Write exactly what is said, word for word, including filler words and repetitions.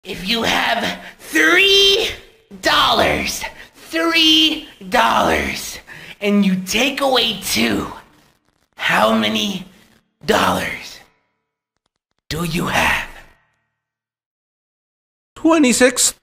If you have three dollars, three dollars, and you take away two, how many dollars do you have? twenty-six